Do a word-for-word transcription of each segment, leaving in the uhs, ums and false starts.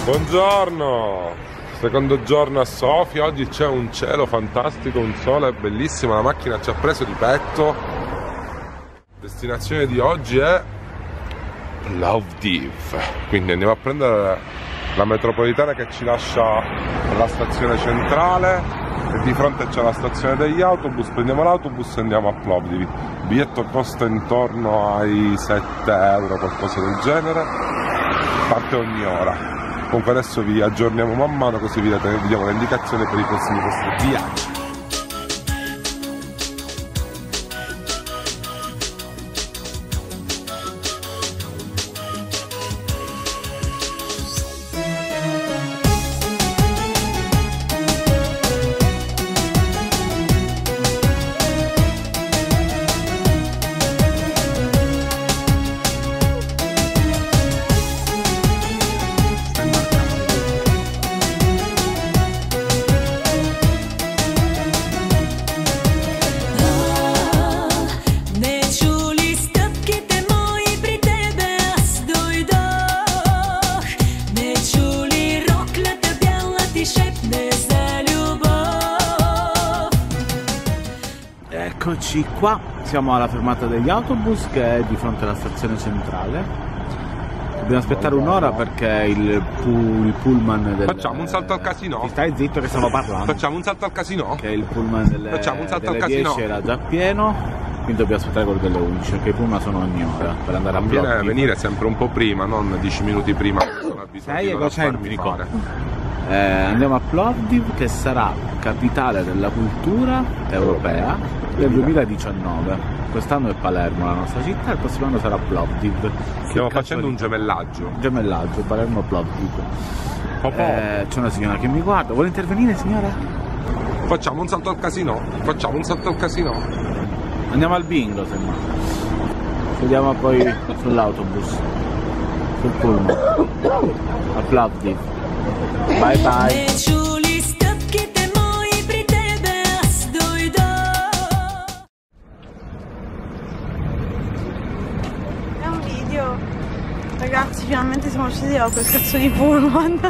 Buongiorno, secondo giorno a Sofia, oggi c'è un cielo fantastico, un sole bellissimo, la macchina ci ha preso di petto. Destinazione di oggi è Plovdiv, quindi andiamo a prendere la metropolitana che ci lascia alla stazione centrale e di fronte c'è la stazione degli autobus, prendiamo l'autobus e andiamo a Plovdiv. Il biglietto costa intorno ai sette euro, qualcosa del genere, parte ogni ora. Comunque adesso vi aggiorniamo man mano, così vi diamo le indicazioni per i prossimi vostri viaggi. Eccoci qua, siamo alla fermata degli autobus che è di fronte alla stazione centrale. Dobbiamo aspettare un'ora perché il, pu il pullman del... Facciamo un salto al casino? Stai zitto che stiamo parlando. Facciamo un salto al casino? Che il pullman delle, Facciamo un salto delle al casino. dieci era già pieno, quindi dobbiamo aspettare quello delle undici, perché i pullman sono ogni ora per andare a Viene Plovdiv. venire sempre un po' prima, non dieci minuti prima. Sei egocentrico. Eh, andiamo a Plovdiv, che sarà capitale della cultura europea del duemiladiciannove. Quest'anno è Palermo la nostra città, il prossimo anno sarà Plovdiv. Stiamo facendo un gemellaggio. Gemellaggio, Palermo-Plovdiv. Oh, oh. Eh, c'è una signora che mi guarda. Vuole intervenire, signora? Facciamo un salto al casino. Facciamo un salto al casino. Andiamo al bingo, semmai. Vediamo poi sull'autobus, sul pullman, a Plovdiv. Bye bye. È un video. Ragazzi, finalmente siamo usciti da quel cazzo di pullman.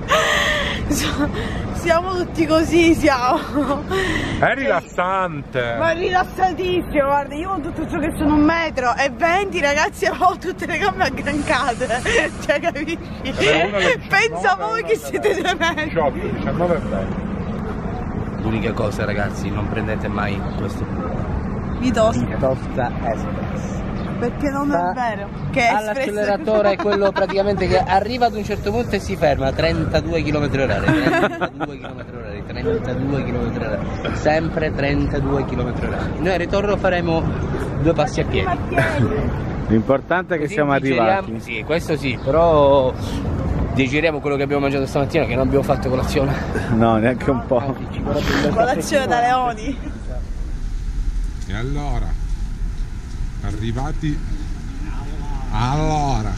Siamo tutti così, siamo. È rilassante. Ma è rilassatissimo, guarda, io con tutto ciò che sono un metro e venti, ragazzi, ho tutte le gambe aggrancate. Cioè, capisci? Pensa voi che siete due metri. diciannove e venti. L'unica cosa, ragazzi, non prendete mai questo Vitosta. Vitosta Express. Perché non Sta è vero che è all'acceleratore è quello praticamente che arriva ad un certo punto e si ferma. Trentadue chilometri orari, trentadue chilometri orari, trentadue chilometri orari, sempre trentadue chilometri orari. Noi al ritorno faremo due passi a piedi. L'importante è che Così siamo digeriamo- arrivati. Sì, questo sì, però digeriamo quello che abbiamo mangiato stamattina, che non abbiamo fatto colazione. No, neanche un po'. colazione da leoni. E allora, arrivati, allora,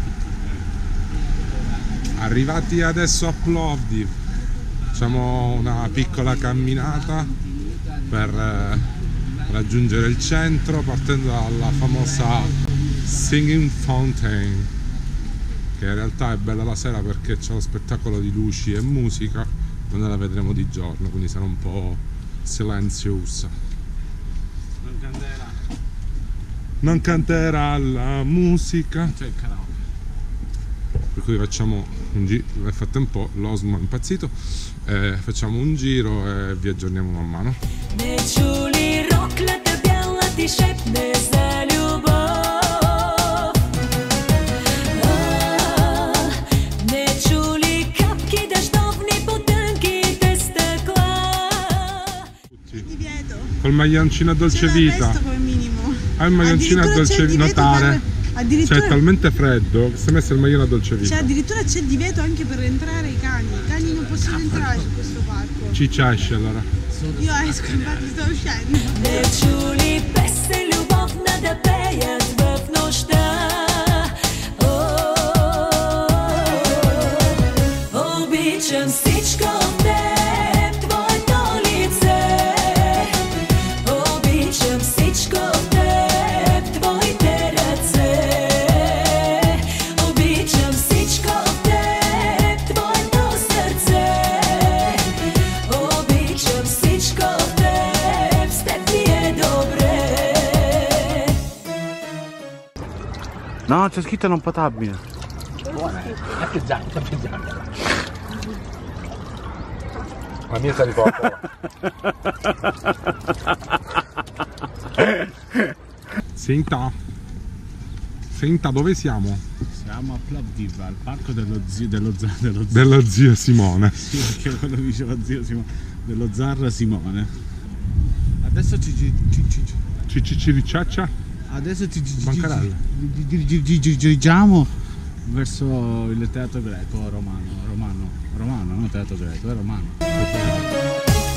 arrivati adesso a Plovdiv, facciamo una piccola camminata per eh, raggiungere il centro, partendo dalla famosa Singing Fountain, che in realtà è bella la sera perché c'è lo spettacolo di luci e musica, ma noi la vedremo di giorno, quindi sarà un po' silenziosa. Non canterà. Non canterà la musica. C'è il karaoke. Per cui facciamo un giro. Nel frattempo l'Osmo è impazzito. Eh, facciamo un giro e vi aggiorniamo man mano. Divieto. Col maglioncino a dolce C'è vita. l'arresto come minimo. Hai il maglioncino a Addirittura c'è dolce il vita. divieto Notare. per- addirittura- Cioè è talmente freddo che si è messo il maglione a dolce vita. Cioè addirittura c'è il divieto anche per entrare i cani. I cani non possono entrare su questo parco. Ciccia esce allora. Io esco, infatti sto uscendo. No, c'è scritto non potabile. Buona, è più zanca, più zanca. La mia sa di poco. Senta, senta, dove siamo? Siamo a Plovdiv, al parco dello zio, dello, dello, dello, Dello zio Simone. Sì, perché quello diceva zio Simone, dello zar Simone. Adesso ci ci ci ci Ci ci ci ricciaccia? adesso ci ci Bancarella. dirigiamo verso il teatro greco romano, romano, romano, non teatro greco, è romano.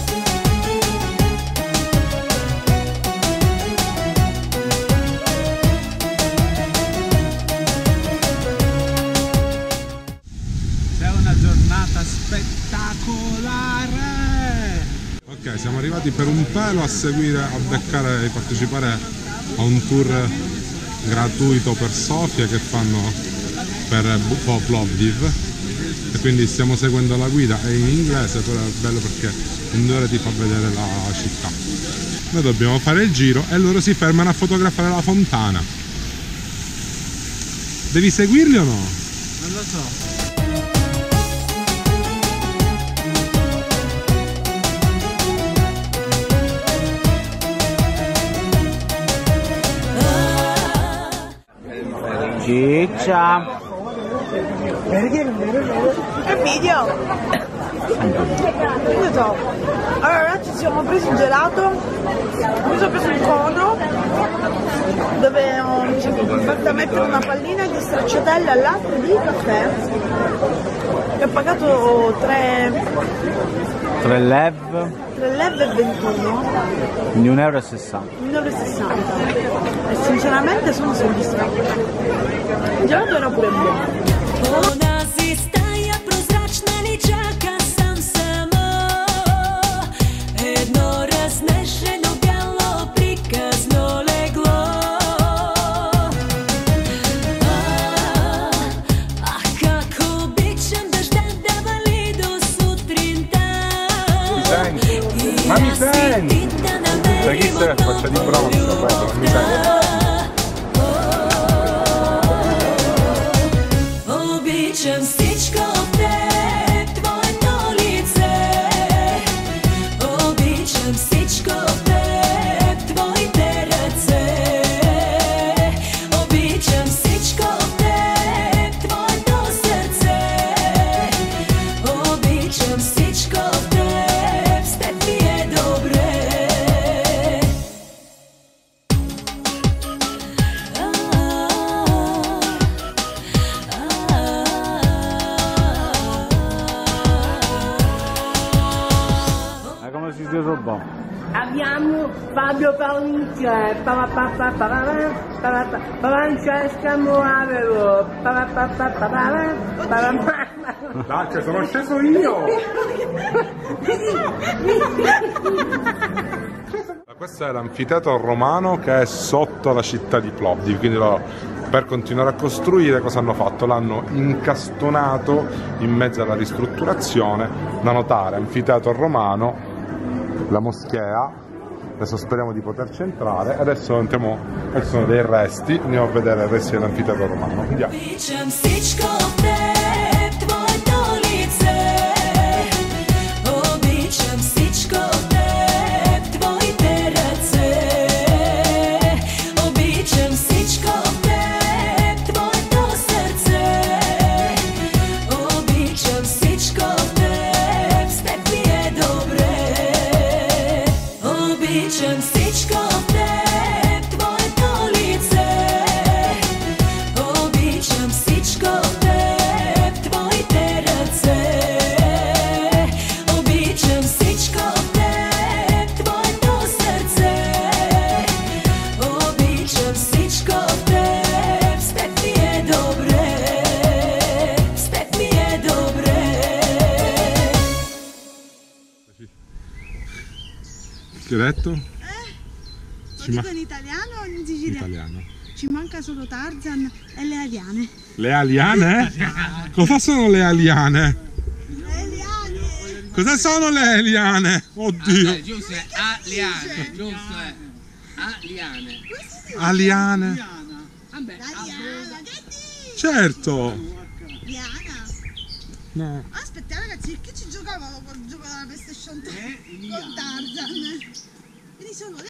Spettacolare! Ok, siamo arrivati per un pelo a seguire, a beccare e partecipare a un tour gratuito per Sofia che fanno per Plovdiv e quindi stiamo seguendo la guida, è in inglese, però è bello perché in due ore ti fa vedere la città. Noi dobbiamo fare il giro e loro si fermano a fotografare la fontana. Devi seguirli o no? Non lo so. Ciccia! Che video? Io so. Allora ragazzi, ci siamo presi il gelato, mi sono preso il cono dove ho, mi sono fatta mettere una pallina di stracciatella al latte di caffè e ho pagato tre tre lev, tre lev e ventuno, quindi un euro e sessanta. un euro e sessanta e sinceramente sono soddisfatta. Il gelato era pure buono. Ma mi senti? Sai chi stai a faccia di bronzo, bello, mi senti? Abbiamo Fabio Paoliccia, Francesca Moavero, Dai, sono sceso io! Questo è l'anfiteatro romano che è sotto la città di Plovdiv, quindi lo, per continuare a costruire cosa hanno fatto? L'hanno incastonato in mezzo alla ristrutturazione. Da notare, anfiteatro romano, la moschea, adesso speriamo di poterci entrare, adesso entriamo, adesso sono dei resti, andiamo a vedere i resti dell'anfiteatro romano, andiamo. Che hai detto? Eh? Lo Ci dico ma- in italiano o in siciliano? Italiano. Ci manca solo Tarzan e le aliane. Le aliane? Cosa sono le aliane? Le aliane! Cosa sono le aliane? Oddio! Ah, giusto, è aliane, giusto, è aliane. Aliane. Vabbè. Diana, che dici? Certo! Diana. No. Aspetta ragazzi, che ci giocavamo quando giocavamo alla PlayStation tre? Con Tarzan. Quindi sono